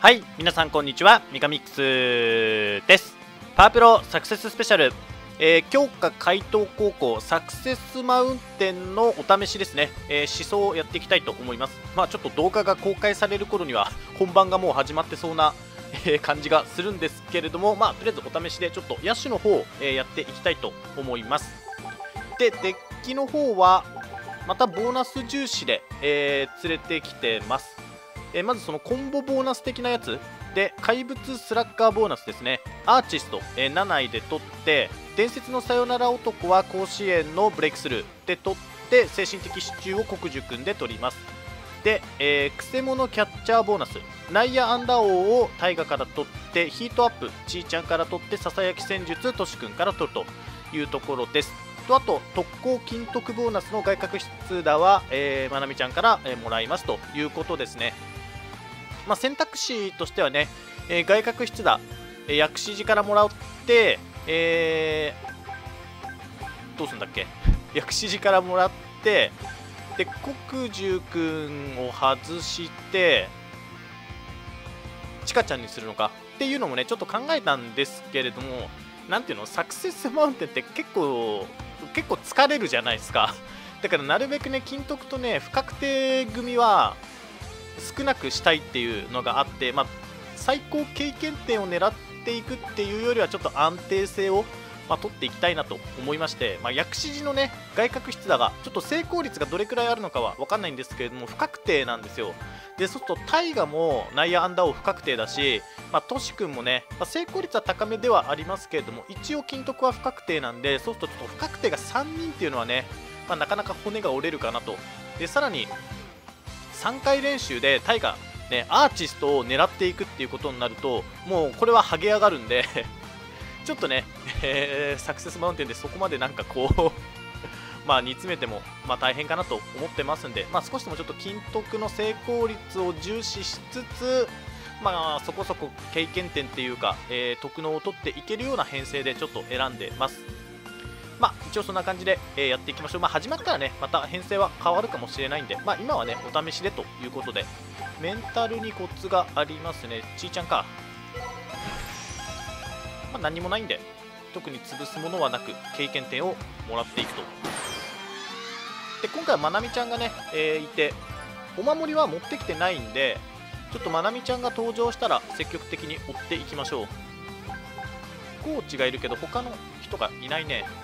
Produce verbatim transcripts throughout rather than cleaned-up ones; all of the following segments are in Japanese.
はい、皆さんこんにちは、ミカミックスです。パワープロサクセススペシャル、えー、強化海東高校サクセスマウンテンのお試しですね、えー、思想をやっていきたいと思います。まあちょっと動画が公開される頃には本番がもう始まってそうな、えー、感じがするんですけれども、まあとりあえずお試しでちょっと野手の方を、えー、やっていきたいと思います。で、デッキの方はまたボーナス重視で、えー、連れてきてます。えー、まずそのコンボボーナス的なやつで、怪物スラッガーボーナスですね。アーチスト、えー、なないで取って、伝説のさよなら男は甲子園のブレイクスルーで取って、精神的支柱を国樹くんで取ります。で、えー、くせ者キャッチャーボーナス、内野安打王を大河から取って、ヒートアップちーちゃんから取って、ささやき戦術としくんから取るというところです。とあと特攻金徳ボーナスの外角出打は、えー、まなみちゃんから、えー、もらいますということですね。まあ、選択肢としてはね、えー、外角出打、えー、薬師寺からもらって、えー、どうするんだっけ薬師寺からもらって、で国樹くんを外してちかちゃんにするのかっていうのもねちょっと考えたんですけれども、なんていうの、サクセスマウンテンって結構結構疲れるじゃないですか。だからなるべくね金徳とね不確定組は少なくしたいっていうのがあって、まあ、最高経験点を狙っていくっていうよりはちょっと安定性を、まあ、取っていきたいなと思いまして、まあ、薬師寺のね外角出打がちょっと成功率がどれくらいあるのかは分かんないんですけれども不確定なんですよ。でそうすると大河も内野安打王不確定だし、まあ、トシ君もね、まあ、成功率は高めではありますけれども一応金徳は不確定なんで、そうするとちょっと不確定がさんにんっていうのはね、まあ、なかなか骨が折れるかなと。でさらにさんかい練習でタイが、ね、アーティストを狙っていくっていうことになるともうこれはハゲ上がるんでちょっとね、えー、サクセスマウンテンでそこまでなんかこうまあ煮詰めてもまあ大変かなと思ってますんで、まあ、少しでもちょっと金徳の成功率を重視しつつ、まあ、そこそこ経験点っていうか、えー、特能を取っていけるような編成でちょっと選んでます。まあ、一応そんな感じで、えー、やっていきましょう。まあ、始まったらね、また編成は変わるかもしれないんで、まあ、今はね、お試しでということで、メンタルにコツがありますね。ちーちゃんか。まあ、何もないんで、特に潰すものはなく、経験点をもらっていくと。で、今回はまなみちゃんがね、えー、いて、お守りは持ってきてないんで、ちょっとまなみちゃんが登場したら積極的に追っていきましょう。コーチがいるけど、他の人がいないね。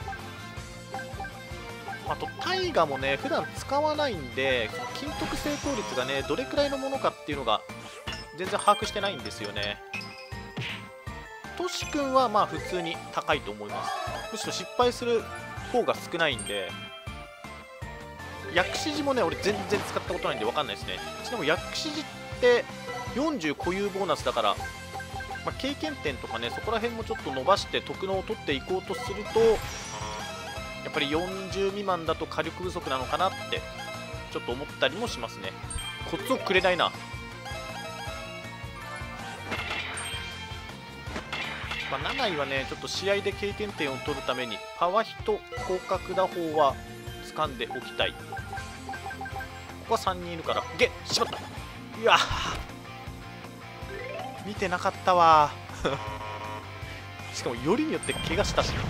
あとタイガもね普段使わないんで金徳成功率がねどれくらいのものかっていうのが全然把握してないんですよね。トシ君はまあ普通に高いと思います。むしろ失敗する方が少ないんで、薬師寺もね俺全然使ったことないんで分かんないですね。ちなみに薬師寺ってよんじゅう固有ボーナスだから、まあ、経験点とかねそこら辺もちょっと伸ばして特能を取っていこうとするとやっぱりよんじゅう未満だと火力不足なのかなってちょっと思ったりもしますね。コツをくれないな。まあ、なないはねちょっと試合で経験点を取るためにパワヒと広角打法は掴んでおきたい。ここはさんにんいるからゲッしまった。うわ見てなかったわしかもよりによって怪我したし、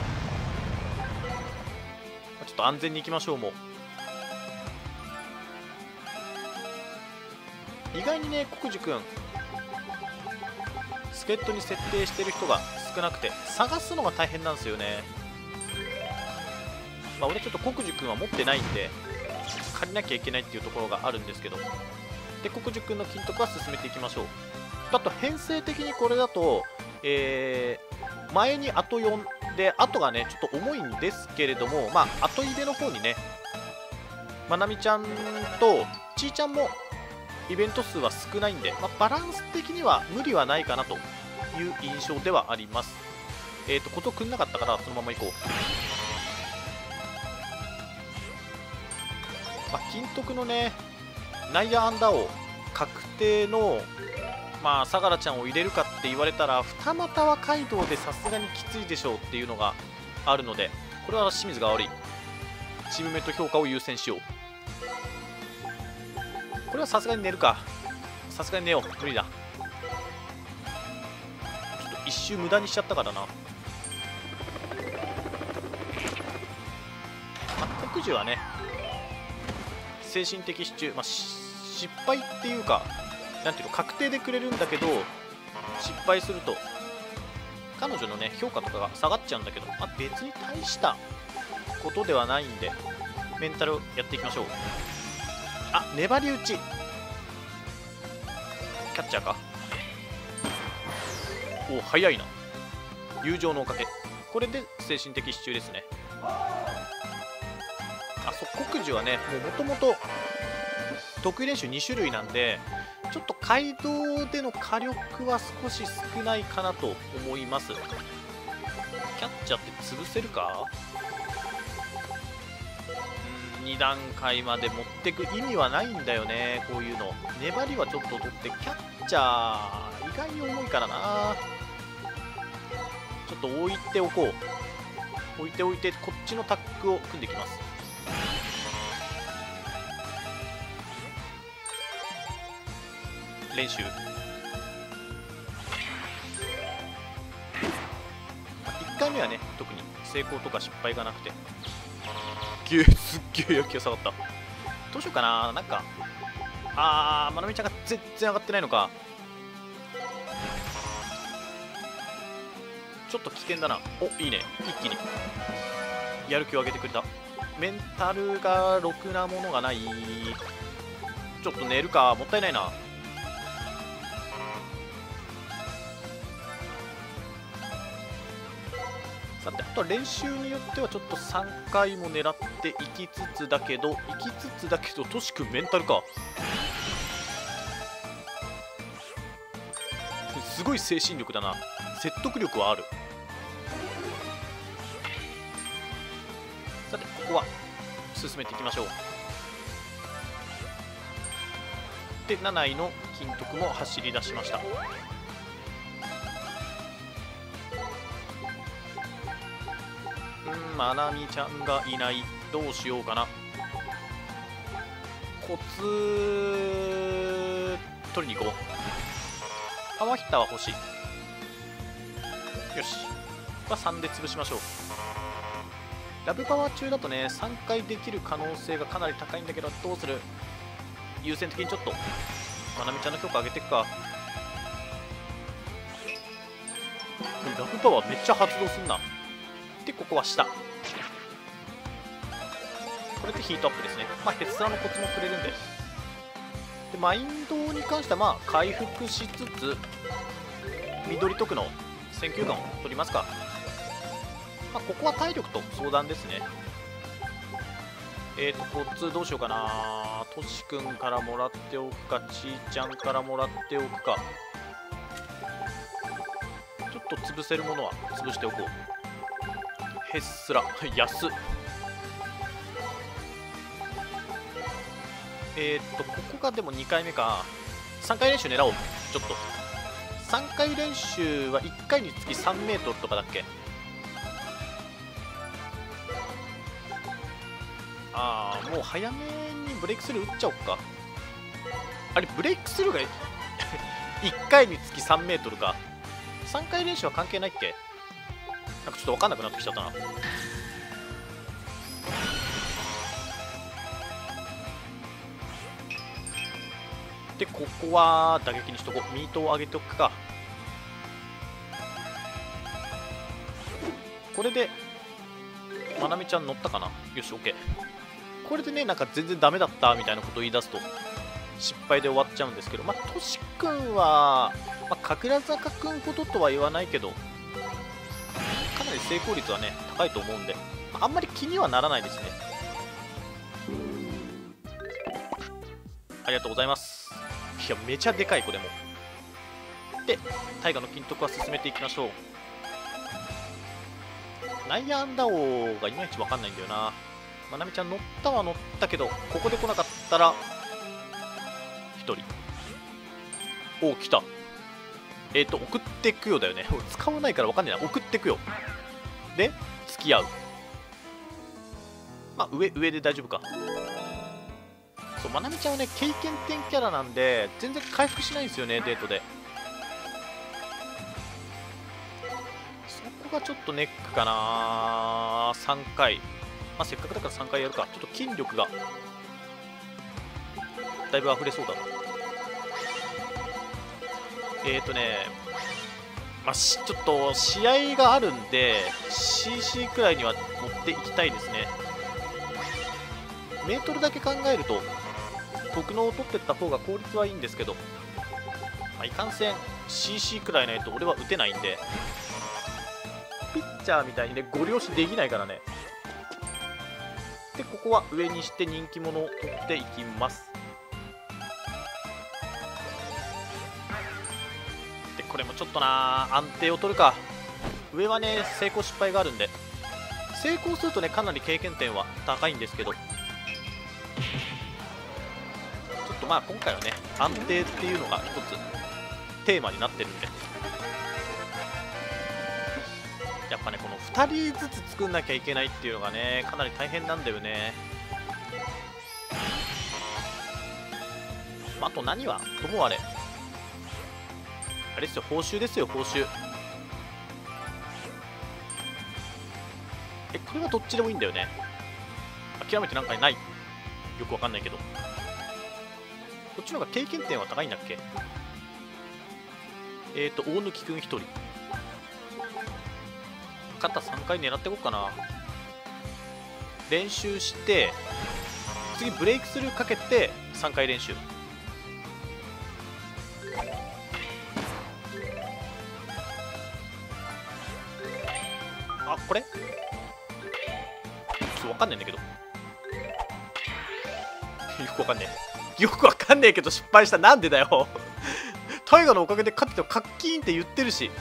ちょっと安全に行きましょう。もう意外にね国樹くん助っ人に設定してる人が少なくて探すのが大変なんですよね。まあ俺ちょっと国樹くんは持ってないんで借りなきゃいけないっていうところがあるんですけど、で国樹くんの金徳は進めていきましょう。あと編成的にこれだと、えー、前にあとよんで後がねちょっと重いんですけれども、まあ後入れの方にねまなみちゃんとちーちゃんもイベント数は少ないんで、まあ、バランス的には無理はないかなという印象ではあります。えっ、ー、とことくんなかったからそのまま行こう。まあ、金徳のね内野安打王確定のまあ相良ちゃんを入れるかって言われたら二股は街道でさすがにきついでしょうっていうのがあるので、これは清水が悪い。チームメイト評価を優先しよう。これはさすがに寝るか。さすがに寝よう。無理だ。 一周無駄にしちゃったからな。まあ、国樹はね精神的支柱、まあ、失敗っていうかなんていうの確定でくれるんだけど、失敗すると彼女のね評価とかが下がっちゃうんだけど、まあ、別に大したことではないんでメンタルをやっていきましょう。あ、粘り打ちキャッチャーか。おお早いな。友情のおかげ。これで精神的支柱ですね。あ、そう、国樹はねもともと得意練習に種類なんで、ちょっと街道での火力は少し少ないかなと思います。キャッチャーって潰せるか。うん、に段階まで持ってく意味はないんだよね。こういうの粘りはちょっと取って、キャッチャー意外に重いからな。ちょっと置いておこう。置いておいてこっちのタッグを組んできます。練習いっかいめはね特に成功とか失敗がなくて、げーすっげえ野球が下がった。どうしようかな。なんかあーまなみちゃんが全然上がってないのか。ちょっと危険だな。お、いいね。一気にやる気を上げてくれた。メンタルがろくなものがない。ちょっと寝るか。もったいないな。さて、あとは練習によってはちょっとさんかいも狙っていきつつだけど、いきつつだけど、トシ君メンタルか。すごい精神力だな。説得力はある。さて、ここは進めていきましょう。で、なないの金徳も走り出しました。うん、まなみちゃんがいない。どうしようかな。コツ取りに行こう。パワーヒッターは欲しい。よし、これはさんで潰しましょう。ラブパワー中だとねさんかいできる可能性がかなり高いんだけど、どうする。優先的にちょっとまなみちゃんの評価上げていくか。ラブパワーめっちゃ発動すんな。で、ここは下。これでヒートアップですね。まあヘッサーのコツもくれるんで。で、マインドに関してはまあ回復しつつ緑徳の選球眼を取りますか。まあ、ここは体力と相談ですね。えーと、コツどうしようかな。トシ君からもらっておくか、ちーちゃんからもらっておくか。ちょっと潰せるものは潰しておこう。へっすら安っ。えーと、ここがでもにかいめか。さんかい練習狙おう。ちょっとさんかい練習はいっかいにつきさんメートルとかだっけ。ああ、もう早めにブレイクスルー打っちゃおっか。あれ、ブレイクスルーがいっかいにつきさんメートルか。さんかい練習は関係ないっけ。なんかちょっと分かんなくなってきちゃったな。で、ここは打撃にしとこう。ミートを上げておくか。これでまなみちゃん乗ったかな。よし、 OK。 これでねなんか全然ダメだったみたいなことを言い出すと失敗で終わっちゃうんですけど、まあトシ君は、まあ、神楽坂君ほどとは言わないけどかなり成功率はね高いと思うんで、あんまり気にはならないですね。ありがとうございます。いや、めちゃでかい子でも。で、大河の金徳は進めていきましょう。内野安打王がいまいち分かんないんだよな。まなみちゃん乗ったは乗ったけど、ここで来なかったらひとり。おお、来た。えっ、ー、と送ってくよだよね。使わないから分かんないな。送ってくよで付き合う。まあ上上で大丈夫か。そう、まなみちゃんはね経験点キャラなんで全然回復しないんですよね、デートで。 こがちょっとネックかな。さんかい、まあ、せっかくだからさんかいやるか。ちょっと筋力がだいぶ溢れそうだな。えーとねまあ、ちょっと試合があるんで シーシー くらいには持っていきたいですね。メートルだけ考えると特能を取っていった方が効率はいいんですけど、まあ、いかんせん シーシー くらいないと俺は打てないんで、ピッチャーみたいにねご了承できないからね。でここは上にして人気者を取っていきます。でこれもちょっとな安定を取るか。上はね成功失敗があるんで、成功するとねかなり経験点は高いんですけど、ちょっとまあ今回はね安定っていうのが一つテーマになってるんで、やっぱねこのふたりずつ作んなきゃいけないっていうのがねかなり大変なんだよね。まあ、あと何はともあれあれですよ、報酬ですよ報酬。えこれはどっちでもいいんだよね。諦めてなんかない、よくわかんないけど、こっちの方が経験点は高いんだっけ。えっ、ー、と大貫くんひとり、肩さんかい狙っていこうかな。練習して次ブレイクスルーかけてさんかい練習。あこれちょっとわかんないんだけどよくわかんねえよくわかんねえけど失敗した。なんでだよタイガのおかげで勝っててカッキーンって言ってるし、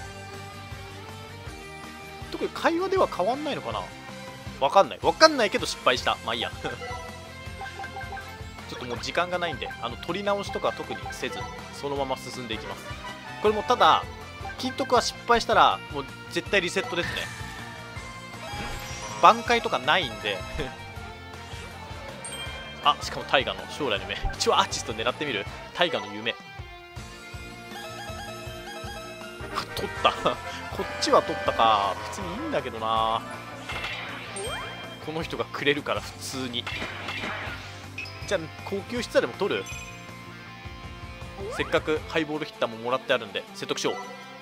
特に会話では変わんないのかな。わかんないわかんないけど失敗した。まあいいやちょっともう時間がないんであの取り直しとか特にせずそのまま進んでいきます。これもただ金徳は失敗したらもう絶対リセットですね。挽回とかないんであしかもタイガの将来の夢、一応アーティスト狙ってみる。タイガの夢取ったこっちは取ったか。別にいいんだけどな、この人がくれるから普通に。じゃあ高級質でも取る。せっかくハイボールヒッターももらってあるんで説得しよう。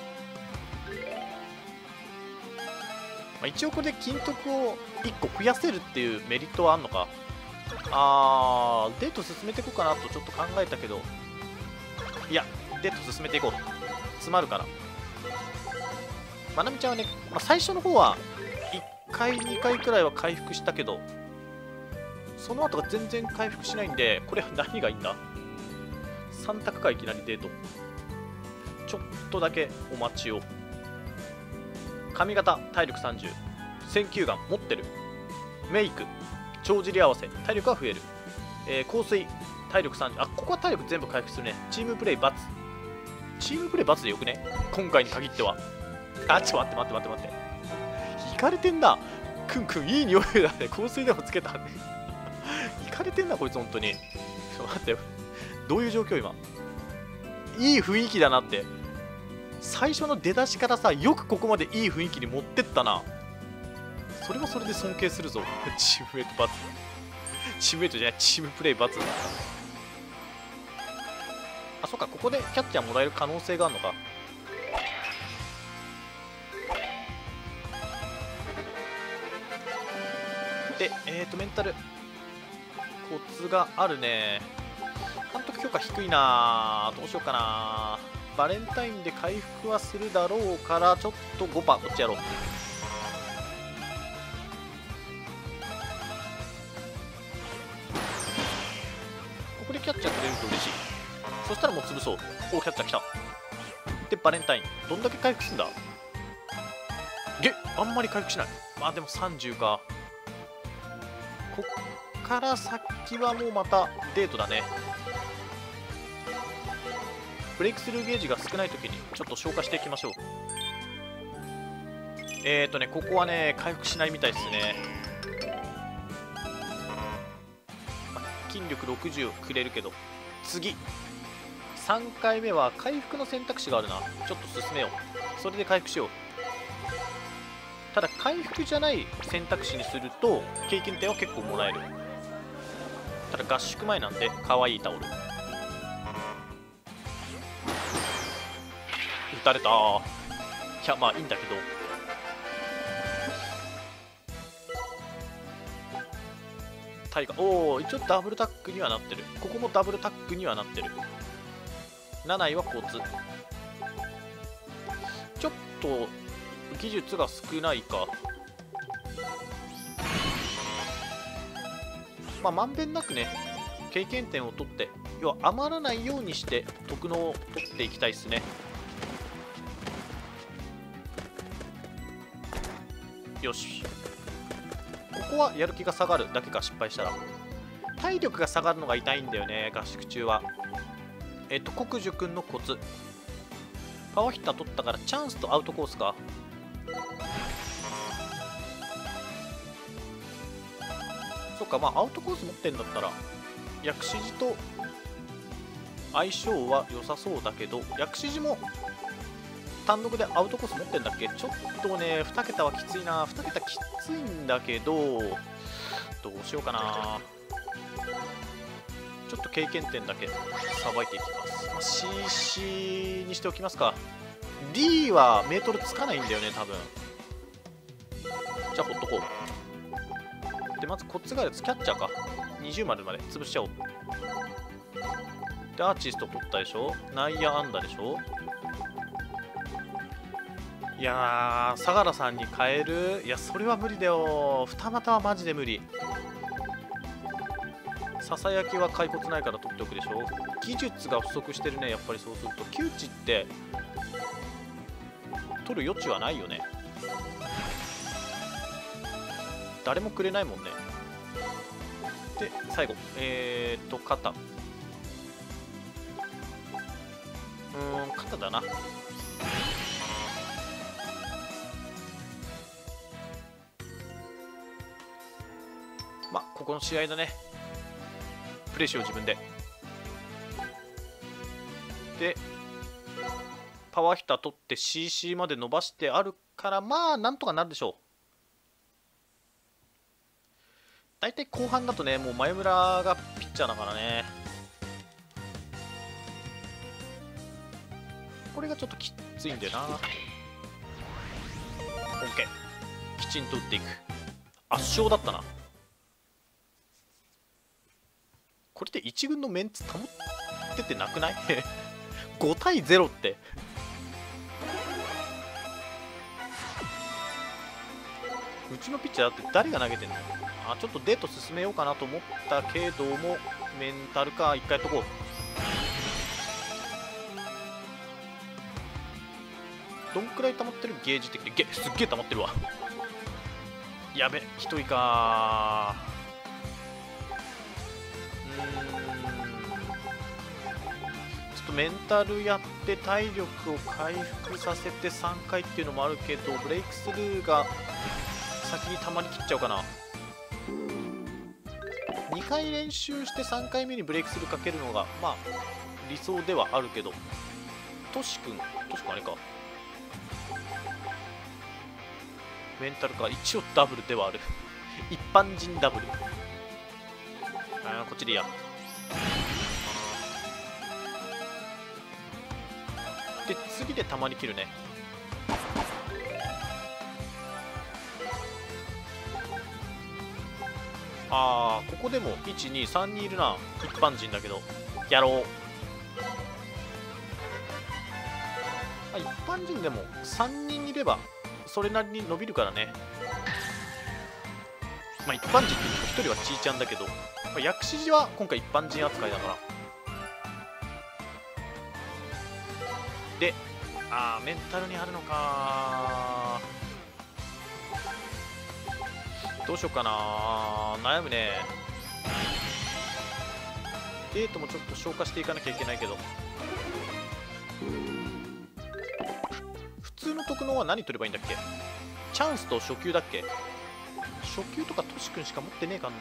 まあ、一応これで金徳をいっこ増やせるっていうメリットはあんのか。あーデート進めていこうかなとちょっと考えたけど、いやデート進めていこう、詰まるから。まなみちゃんはね、まあ、最初の方はいっかいにかいくらいは回復したけどその後が全然回復しないんで、これは何がいいんだ。さん択かいきなりデート。ちょっとだけお待ちを。髪型体力さんじゅう、選球眼持ってる、メイク帳尻合わせ体力は増える、えー、香水体力さんじゅう、あここは体力全部回復するね。チームプレイ×チームプレイ×でよくね今回に限っては。あちょっと待って待って待って待って、いかれてんなくんくん、いい匂いだね。香水でもつけたねいかれてんなこいつ本当に。ちょっと待ってよ、どういう状況今。いい雰囲気だなって、最初の出だしからさよくここまでいい雰囲気に持ってったな。それはそれで尊敬するぞチームメイト×チームメイトじゃないチームプレイ×。あそっか、ここでキャッチャーもらえる可能性があるのか。でえーとメンタルコツがあるね。監督評価低いな、どうしようかな。バレンタインで回復はするだろうからちょっと ごパーセント こっちやろう。ここでキャッチャー取れると嬉しい。そしたらもう潰そう。おおキャッチャー来た。でバレンタインどんだけ回復すんだ。げあんまり回復しない。まあでもさんじゅうか。こっから先はもうまたデートだね。ブレイクスルーゲージが少ない時にちょっと消化していきましょう。えーとねここはね回復しないみたいですね。筋力ろくじゅうくれるけど、次さんかいめは回復の選択肢があるな。ちょっと進めよう。それで回復しよう。 ただ回復じゃない選択肢にすると経験点は結構もらえる。ただ合宿前なんで可愛いタオル。打たれた。いやまあいいんだけど、タイガー、おお、一応ダブルタックにはなってる。ここもダブルタックにはなってる。なないは交通。ちょっと技術が少ないか。まあまんべんなくね経験点を取って、要は余らないようにして得能を取っていきたいですね。よし、ここはやる気が下がるだけか。失敗したら体力が下がるのが痛いんだよね、合宿中は。えっと国樹くんのコツ、パワーヒッター取ったからチャンスとアウトコースか。そっか、まあアウトコース持ってんだったら薬師寺と相性は良さそうだけど、薬師寺も単独でアウトコース持ってんだっけ。ちょっとねに桁はきついな。に桁きついんだけど、どうしようかな。ちょっと経験点だけさばいていきます。まあ、シーシー にしておきますか。 D はメートルつかないんだよね多分。じゃあほっとこう。でまずコツがあるやつキャッチャーか。にじゅう丸まで潰しちゃおう。でアーチスト取ったでしょ。内野安打でしょ。いやー相良さんに変える。いやそれは無理だよ。二股はマジで無理。ささやきは骸骨ないから取っておくでしょ。技術が不足してるねやっぱり。そうすると窮地って取る余地はないよね。誰もくれないもんね。で最後えーっと肩、うーん肩だな。まあここの試合だね。プレイしよう自分で。でパワーヒッター取って シーシー まで伸ばしてあるから、まあなんとかなるでしょう。大体後半だとねもう前村がピッチャーだからね。これがちょっときついんだよな。 OK、 きちんと打っていく。圧勝だったな。これで一軍のメンツ保っててなくないごたいゼロってうちのピッチャーだって誰が投げてんの。あちょっとデート進めようかなと思ったけども、メンタルか一回やっとこう。どんくらい溜まってるゲージ的に。ゲすっげえ溜まってるわ。やべ一人かー。うーんちょっとメンタルやって体力を回復させてさんかいっていうのもあるけど、ブレイクスルーが先に溜まりきっちゃうかな。にかい練習してさんかいめにブレイクスルーかけるのがまあ理想ではあるけど、トシ君トシ君あれかメンタルか。一応ダブルではある一般人ダブル。あこっちでいいや。で次でたまに切るね。あーここでもいちにさんにんいるな。一般人だけどやろう。あ一般人でもさんにんいればそれなりに伸びるからね。まあ一般人って言ってもひとりはちーちゃんだけど、まあ、薬師寺は今回一般人扱いだから。であーメンタルにあるのか。どうしようかな悩むね。デートもちょっと消化していかなきゃいけないけど、普通の特能は何取ればいいんだっけ。チャンスと初級だっけ。初級とかトシ君しか持ってねえかんな。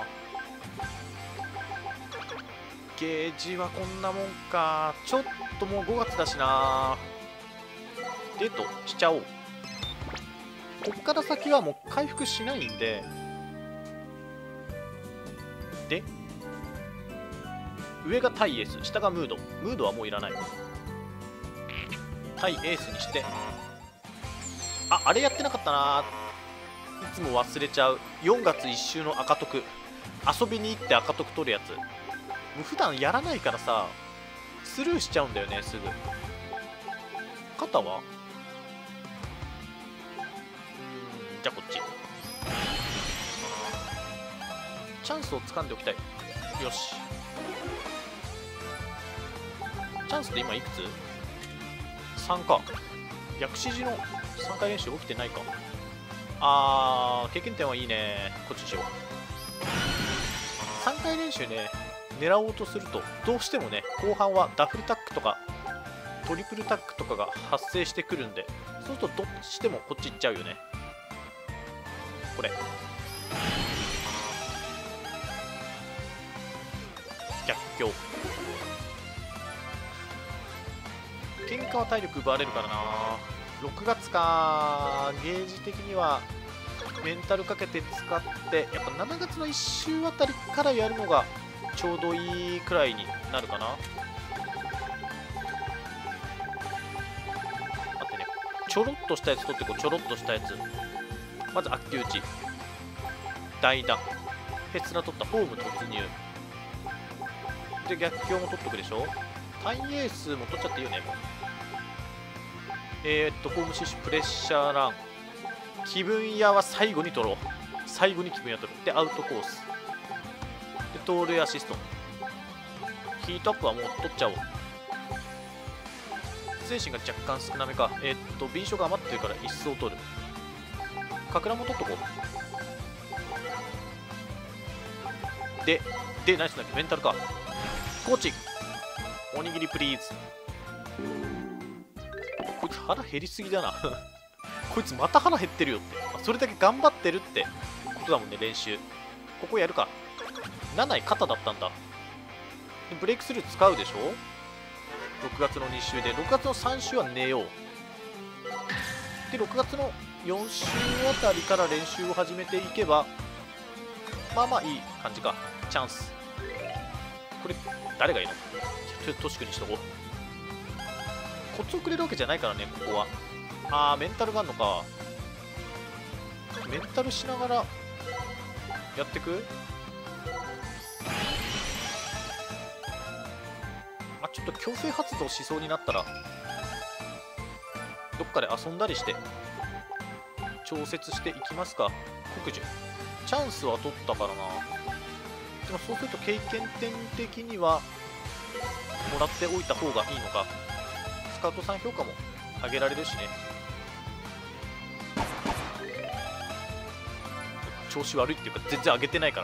ゲージはこんなもんか。ちょっともうごがつだしな。デートしちゃおう。 こっから先はもう回復しないんで、で上が対エース、下がムード。ムードはもういらない。対エースにして、あ、あれやってなかったな、いつも忘れちゃう。よんがついっ週の赤徳、遊びに行って赤徳取るやつ。もう普段やらないからさ、スルーしちゃうんだよね、すぐ。肩はうん、じゃあこっち。チャンスを掴んでおきたい。よし。チャンスで今いくつ ?さん か。逆指示のさんかい練習起きてないか。あー、経験点はいいね。こっちにしよう。さんかい練習ね、狙おうとすると、どうしてもね、後半はダフルタックとか、トリプルタックとかが発生してくるんで、そうするとどっちしてもこっち行っちゃうよね。これ。逆境。喧嘩は体力奪われるからな。ろくがつか、ゲージ的にはメンタルかけて使って、やっぱしちがつのいっ週あたりからやるのがちょうどいいくらいになるかな。待ってね、ちょろっとしたやつ取ってこう。ちょろっとしたやつ、まず悪球打ち、代打、ヘツラ取ったホーム突入で、逆境も取っとくでしょ。タイエースも取っちゃっていいよね。もうえー、っとホームシッシュ、プレッシャーラン、気分屋は最後に取ろう。最後に気分屋取る。でアウトコースで盗塁アシスト、ヒートアップはもう取っちゃおう。精神が若干少なめか。えー、っと敏捷が余ってるから一層取る。かくらも取っとこう。ででナイスだっけ、メンタルか。コーチおにぎりプリーズ。こいつ腹減りすぎだなこいつまた腹減ってるよって。それだけ頑張ってるってことだもんね、練習。ここやるか。なない肩だったんだ。でブレイクスルー使うでしょ。ろくがつのに週で、ろくがつのさん週は寝よう。でろくがつのよん週あたりから練習を始めていけば、まあまあいい感じか。チャンス。これ誰がいいの。トシ君にしとこう。コツをくれるわけじゃないからね、ここは。あー、メンタルがあるのか。メンタルしながらやってく。あ、ちょっと強制発動しそうになったらどっかで遊んだりして調節していきますか。国樹チャンスは取ったからな。でもそうすると経験点的にはもらっておいた方がいいのか。スカウトさん評価も上げられるしね。調子悪いっていうか全然上げてないから。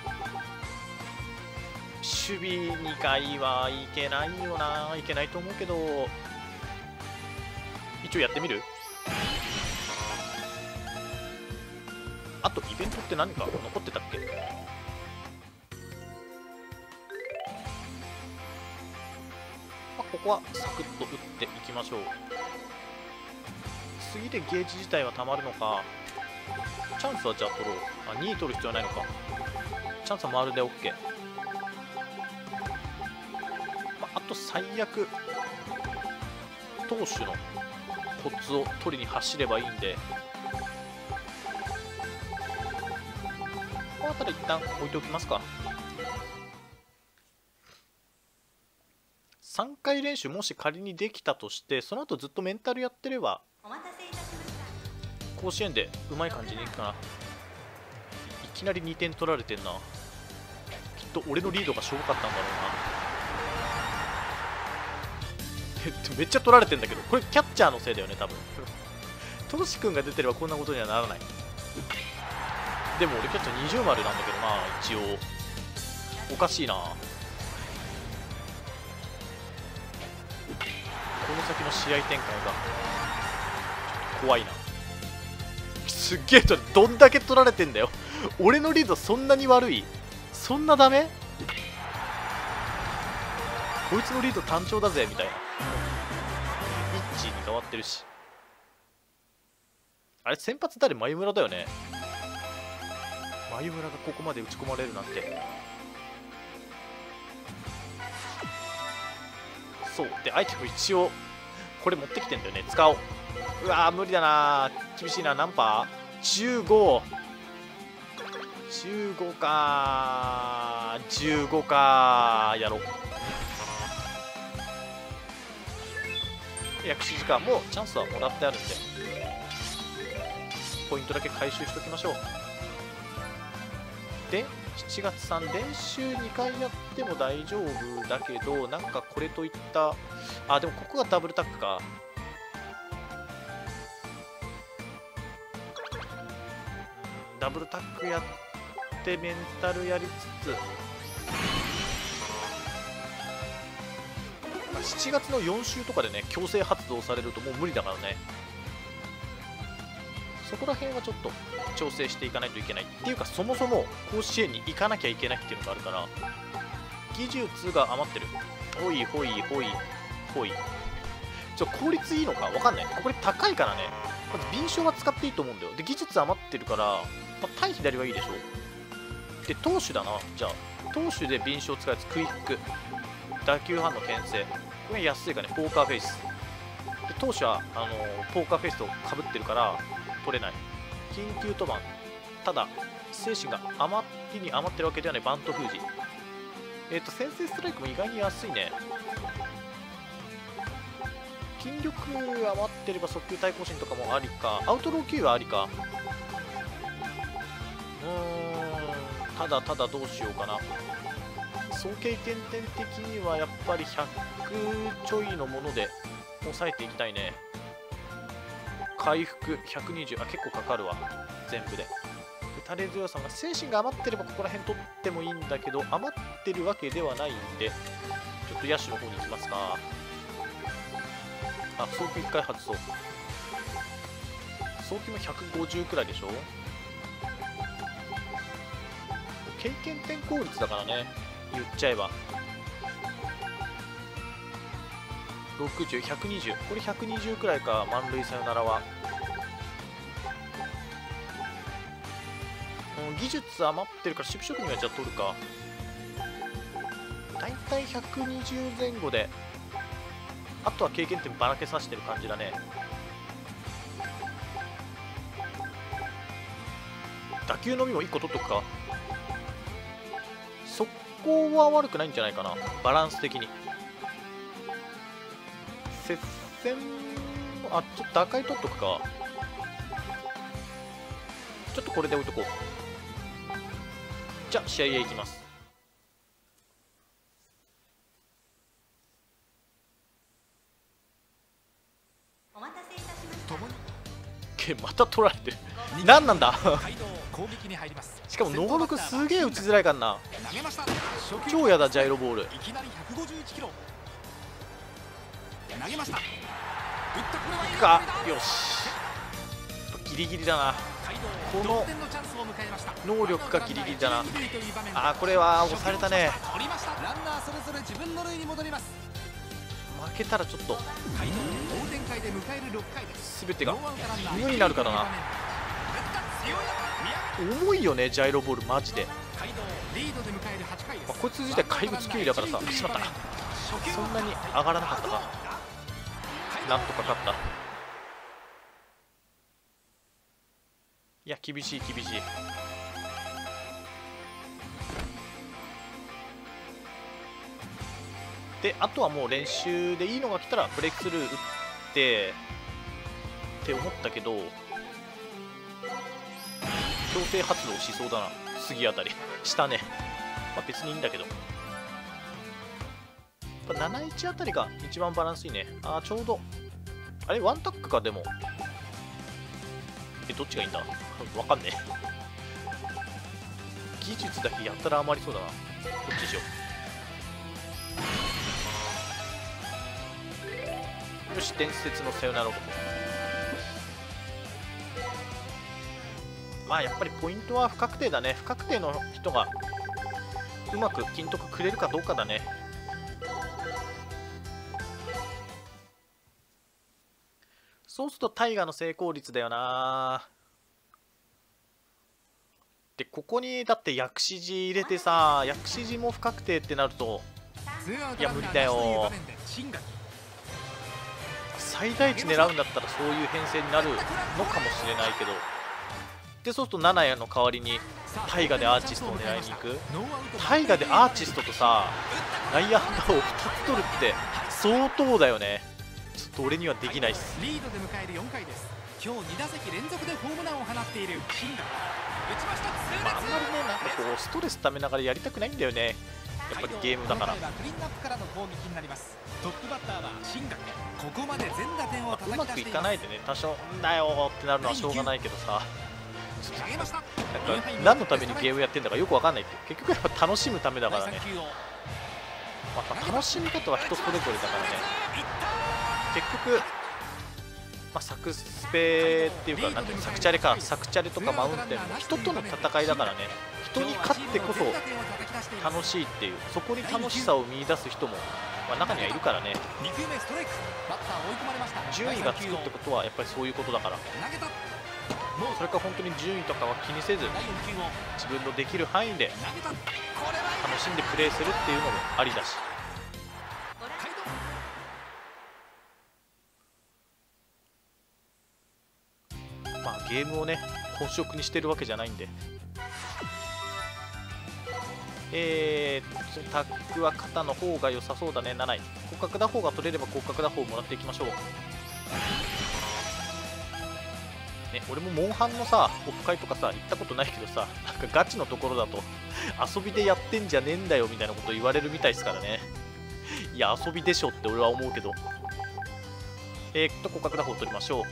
守備にかいはいけないよな。いけないと思うけど一応やってみる。あとイベントって何か残ってたっけ。ここはサクッと打っていきましょう。次でゲージ自体はたまるのか。チャンスはじゃあ取ろう。あ、にい取る必要ないのか。チャンスはまるで OK。まあ、あと最悪投手のコツを取りに走ればいいんで、この辺り一旦置いておきますか。さんかい練習もし仮にできたとして、その後ずっとメンタルやってれば甲子園でうまい感じにいくかな。いきなりにてん取られてんな。きっと俺のリードがしょぼかったんだろうなめっちゃ取られてんだけど、これキャッチャーのせいだよね多分トシ君が出てればこんなことにはならない。でも俺キャッチャーにじゅう丸なんだけどな。一応おかしいな。この先の試合展開がちょっと怖いな。すっげえと、どんだけ取られてんだよ俺のリードそんなに悪い？そんなダメ？こいつのリード単調だぜみたいな。イッチーに変わってるし。 あれ先発誰？眉村だよね。眉村がここまで打ち込まれるなんて。そうで、アイテム一応これ持ってきてんだよね。使おう。うわー無理だな、厳しいな。何パー ?じゅうご。じゅうごかー、じゅうごかー、やろう。薬師時間もチャンスはもらってあるんで、ポイントだけ回収しときましょう。でしちがつさん、練習にかいやっても大丈夫だけど、なんかこれといった、あ、でもここがダブルタックか。ダブルタックやってメンタルやりつつ、しちがつのよん週とかでね強制発動されるともう無理だからね。そこら辺はちょっと調整していかないといけないっていうか、そもそも甲子園に行かなきゃいけないっていうのがあるから、技術が余ってる。ほいほいほいほい。ちょ効率いいのか分かんない。これ高いからね、まず敏捷は使っていいと思うんだよ。で技術余ってるから、まあ、対左はいいでしょ。で投手だな。じゃあ投手で敏捷を使うやつ、クイック、打球反応牽制、これ安いかね。ポーカーフェイスで、投手はあのー、ポーカーフェイスとかぶってるから取れない。緊急登板、ただ精神が余りに余ってるわけではない。バント封じ、えっ、ー、と先制ストライクも意外に安いね。筋力余ってれば速球対抗心とかもありか。アウトロー級はありか。うーんただただどうしようかな。総経験点的にはやっぱりひゃくちょいのもので抑えていきたいね。回復ひゃくにじゅう、あ結構かかるわ全部で。打たれ強さが、精神が余ってればここら辺取ってもいいんだけど、余ってるわけではないんで、ちょっと野手の方に行きますか。あ早球いっかい外そう。早球もひゃくごじゅうくらいでしょ。経験点効率だからね、言っちゃえば。ろくじゅう、ひゃくにじゅう、これひゃくにじゅうくらいか。満塁サヨナラは、うん、技術余ってるから守備職人はじゃあ取るか。だいたいひゃくにじゅう前後で、あとは経験点ばらけさせてる感じだね。打球のみもいっこ取っとくか。速攻は悪くないんじゃないかな、バランス的に。接戦、あちょっと打開取っとくか。ちょっとこれで置いとこう。じゃあ試合へ行きます。 お待たせいたしました。 けまた取られてる何なんだ攻撃に入ります。 しかもノールクすげえ打ちづらいからな。超やだジャイロボール。 いきなりひゃくごじゅういちキロ投げました。打ったこれはいいか。よしギリギリだな。この能力がギリギリだな。あーこれは押されたね。 ランナーそれぞれ自分の塁に戻ります。 負けたらちょっと全てが無になるからな。重いよねジャイロボールマジで。まあ、こいつ自体怪物球威だからさ。しまった、そんなに上がらなかったか。なんとか勝った。いや厳しい厳しい。であとはもう練習でいいのが来たらブレイクスルー打ってって思ったけど、強制発動しそうだな次あたりしたね。まあ別にいいんだけど、やっぱなないちあたりが一番バランスいいね。ああちょうどあれワンタックか。でもえどっちがいいんだわかんねえ。技術だけやったら余りそうだな。どっちにしよう。よし伝説のさよなら男。まあやっぱりポイントは不確定だね。不確定の人がうまく金徳くれるかどうかだね。 そうするとタイガの成功率だよな。でここにだって薬師寺入れてさ、薬師寺も不確定ってなると、いや無理だよ。最大値狙うんだったらそういう編成になるのかもしれないけど、でそうするとナナヤの代わりにタイガでアーティストを狙いに行く。タイガでアーティストとさ内野安打をふたつ取るって相当だよね。ちょっと俺にはできないっす。 リードで迎えるよんかいです。今日に打席連続でホームランを放っているシンガ。打ちました。 まあ、あんまりねなんかこうストレスためながらやりたくないんだよね、やっぱりゲームだから。 クリーンアップからの攻撃になります。トップバッターはシンガ。ここまで全打点を叩うまくいかないでね、多少んだよってなるのはしょうがないけどさ、なんか何のためにゲームやってんだかよくわかんないって、結局やっぱ楽しむためだからね。まあ、楽しみ方は人それぞれだからね。結局、まあ、サクスペっていうかなんていうの、サクチャレか、サクチャレとかマウンテンも人との戦いだからね。人に勝ってこそ楽しいっていう、そこに楽しさを見出す人も、まあ、中にはいるからね。順位がつくってことはやっぱりそういうことだから、それか本当に順位とかは気にせず自分のできる範囲で楽しんでプレーするっていうのもありだし。まあゲームをね本職にしてるわけじゃないんで、えー、タックは肩の方が良さそうだね。なない広角打法が取れれば広角打法をもらっていきましょう。ね、俺もモンハンのさオフ会とかさ行ったことないけどさ、なんかガチのところだと遊びでやってんじゃねえんだよみたいなこと言われるみたいですからね。いや遊びでしょって俺は思うけど、えー、っと広角打法を取りましょう。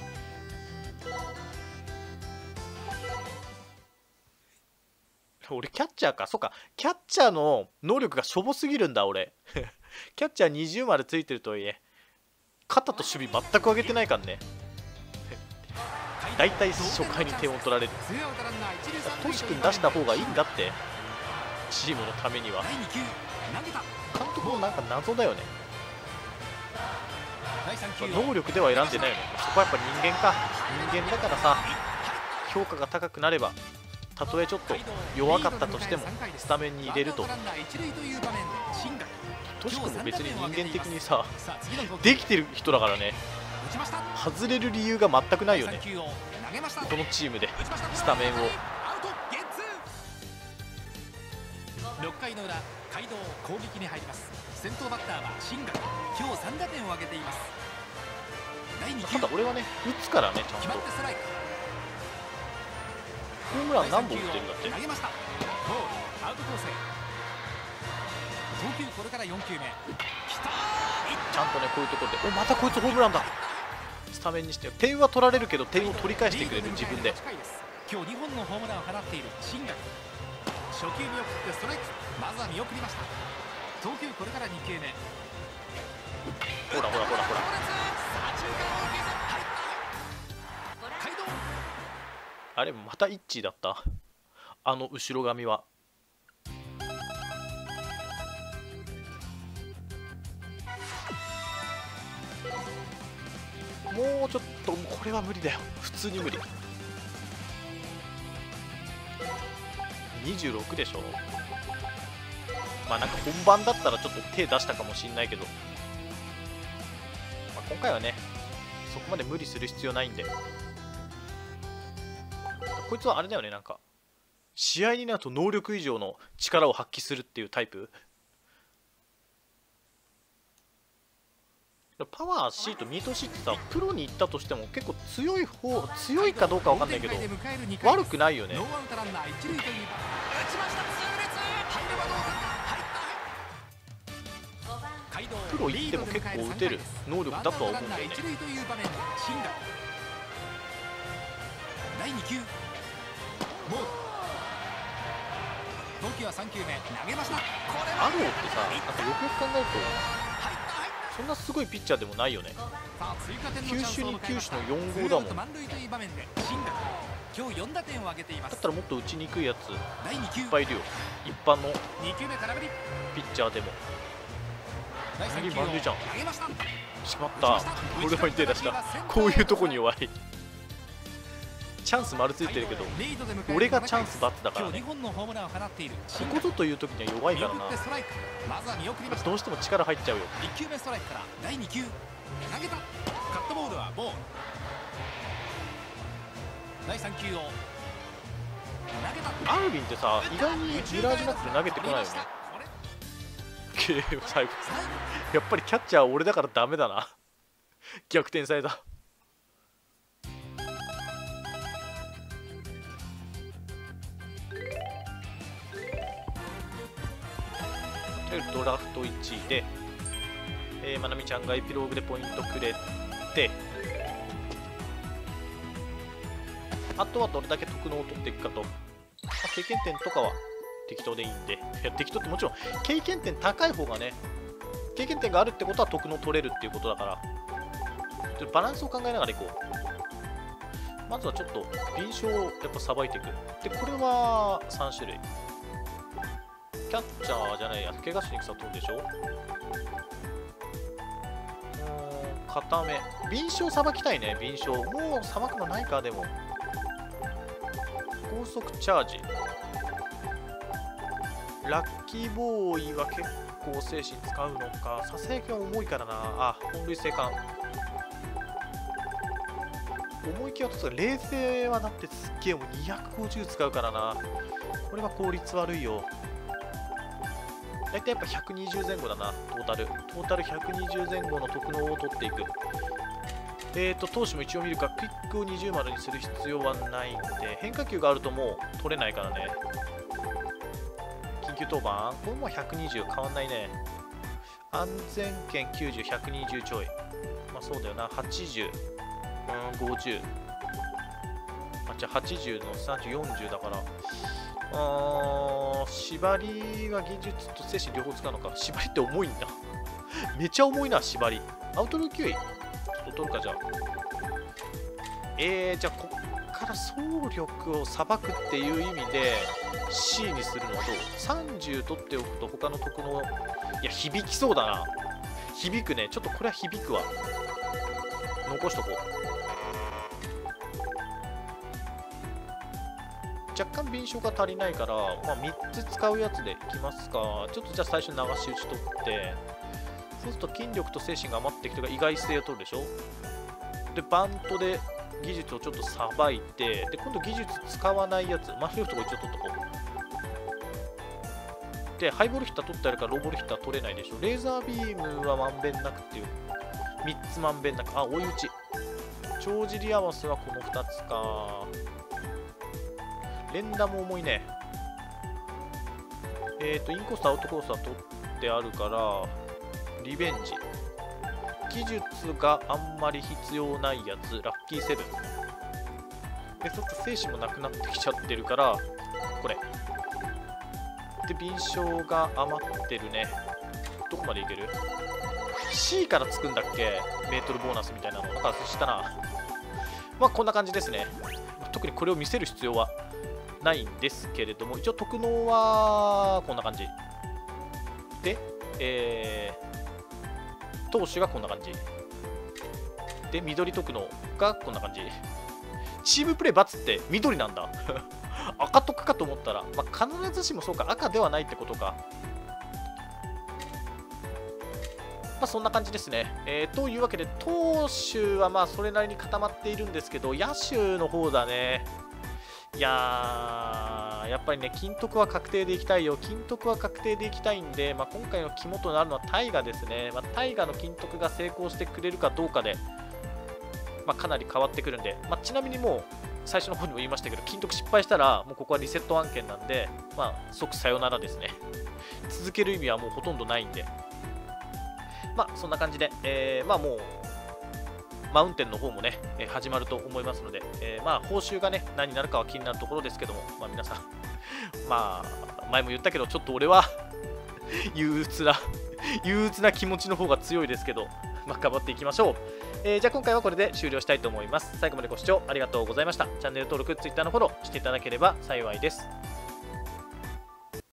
俺キャッチャーか、そうか、キャッチャーの能力がしょぼすぎるんだ俺。キャッチャーにじゅうまでついてるとはいえ肩と守備全く上げてないからね。大体初回に点を取られる。トシ君出した方がいいんだって、チームのためには。監督もなんか謎だよね。能力では選んでないよね。そこはやっぱ人間か。人間だからさ、評価が高くなればたとえちょっと弱かったとしてもスタメンに入れると。トシ君も別に人間的にさできてる人だからね、外れる理由が全くないよね、このチームでスタメンを。 ろっかいの裏、街道攻撃に入ります。先頭バッターはシンガ。今日さん打点を挙げています。 ただ俺はね打つからね、ちゃんとホームラン何本打ってるんだって。 投げました。ボール、アウトコースへ。投球これからよんきゅうめ。きたー。 ちゃんとねこういうところで、おまたこいつホームランだ。スタメンにして点は取られるけど点を取り返してくれる自分で。 今日にほんのホームランを放っているシンガ。初球見送ってストライク。まずは見送りました。投球これからにきゅうめ。 ほらほらほらほら。あれまたイッチーだった、あの後ろ髪は。もうちょっと、これは無理だよ、普通に無理。にじゅうろくでしょ。まあなんか本番だったらちょっと手出したかもしんないけど、まあ、今回はねそこまで無理する必要ないんで。こいつはあれだよね、なんか試合になると能力以上の力を発揮するっていうタイプ。パワー C とミート C ってさ、プロに行ったとしても結構強い方、強いかどうかわかんないけど悪くないよね。プロ行っても結構打てる能力だとは思うんだよね。 だいに球、投球はさん球目、投げました。 アローってさ、なんかよくよく考えるとそんなすごいピッチャーでもないよね。球種に球種のよん号だもん。だったらもっと打ちにくいやついっぱいいるよ、一般のピッチャーでも。いきなり満塁じゃん。 しまった。これは手出した。こういうとこに弱い。チャンス丸ついてるけど、俺がチャンスバツだからね。ここぞという時には弱いからな。どうしても力入っちゃうよ。 いっきゅうめストライクからだいにきゅう投げた。カットボールはボール。だいさんきゅうを投げた。 アルビンってさ、意外にミラージュなくて投げてこないよね。最後やっぱりキャッチャーは俺だからダメだな。逆転された。ドラフトいちいで、えー、まなみちゃんがエピローグでポイントくれて、あとはどれだけ得能を取っていくかと、まあ、経験点とかは適当でいいんで、いや適当ってもちろん経験点高い方がね、経験点があるってことは得能取れるっていうことだから、ちょっとバランスを考えながらいこう。まずはちょっと臨床をやっぱさばいていく。で、これはさん種類。キャッチャーじゃないや、怪我しにくさ取るでしょ。うーん、固め。敏捷さばきたいね、敏捷。もうさばくのないか、でも。高速チャージ。ラッキーボーイは結構精神使うのか。ささやきは重いからな。あ、本塁生還。思い切りはと冷静はだってすっげえもうにひゃくごじゅう使うからな。これは効率悪いよ。大体やっぱひゃくにじゅう前後だな、トータル。トータルひゃくにじゅう前後の得能を取っていく。えーと、投手も一応見るか、クイックをにじゅう丸にする必要はないんで、変化球があるともう取れないからね。緊急登板これもひゃくにじゅう変わんないね。安全圏きゅうじゅう、ひゃくにじゅうちょい。まあそうだよな、はちじゅう、うん、ごじゅう。あ、じゃあはちじゅうのさんじゅう、よんじゅうだから。あー、縛りは技術と精神両方使うのか。縛りって重いんだ。めちゃ重いな、縛り。アウトローきゅうい。ちょっと取るか、じゃあ。えー、じゃあ、こっから走力をさばくっていう意味で シー にするのはどう ?さんじゅう 取っておくと他の得能、いや、響きそうだな。響くね。ちょっとこれは響くわ。残しとこう。若干敏捷が足りないから、まあ、みっつ使うやつでいきますか。ちょっとじゃあ最初流し打ち取って、そうすると筋力と精神が余ってきてが意外性を取るでしょ。で、バントで技術をちょっとさばいて、で、今度技術使わないやつ、マフレフとか一応取っとこう。で、ハイボールヒッター取ってあるからローボールヒッター取れないでしょ。レーザービームはまんべんなくっていう。みっつまんべんなく。あ、追い打ち。帳尻合わせはこのふたつか。連打も重いね。えっと、インコースとアウトコースは取ってあるから、リベンジ。技術があんまり必要ないやつ、ラッキーセブン。で、ちょっと精神もなくなってきちゃってるから、これ。で、敏捷が余ってるね。どこまでいける ?C からつくんだっけメートルボーナスみたいなの。なんかしたな。まあ、こんな感じですね。特にこれを見せる必要はないんですけれども、一応特能はこんな感じで、えー、投手がこんな感じで、緑特能がこんな感じ。チームプレー×って緑なんだ。赤特かと思ったら、まあ、必ずしもそうか、赤ではないってことか。まあ、そんな感じですね。えー、というわけで、投手はまあそれなりに固まっているんですけど、野手の方だね。いやー、やっぱりね、金徳は確定でいきたいよ。金徳は確定でいきたいんで、まあ、今回の肝となるのはタイガですね。まあ、タイガの金徳が成功してくれるかどうかで、まあ、かなり変わってくるんで、まあ、ちなみにもう最初の方にも言いましたけど、金徳失敗したら、もうここはリセット案件なんで、まあ、即さよならですね。続ける意味はもうほとんどないんで、まあ、そんな感じで、えー、まあもう、マウンテンの方もね、えー、始まると思いますので、えー、まあ報酬がね、何になるかは気になるところですけども、まあ皆さん、まあ、前も言ったけど、ちょっと俺は憂鬱な、憂鬱な気持ちの方が強いですけど、まあ頑張っていきましょう。えー、じゃあ今回はこれで終了したいと思います。最後までご視聴ありがとうございました。チャンネル登録、Twitter のフォローしていただければ幸いです。